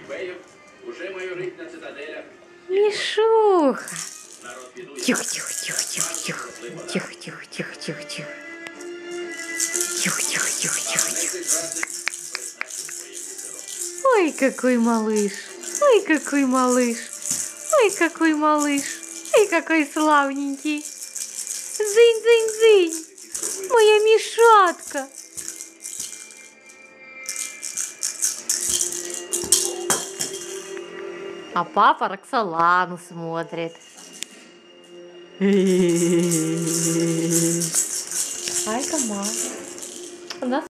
Мишуха. Тихо, тихо, тихо, тихо, тихо. Тихо, тихо, тихо, тихо, тихо. Тихо, тихо, тихо, тихо, тихо. Ой, какой малыш. Ой, какой малыш. Ой, какой малыш. Ой, какой славненький. Зынь, зынь, зынь. Моя мишатка. А папа Роксолану смотрит. Ай, команда.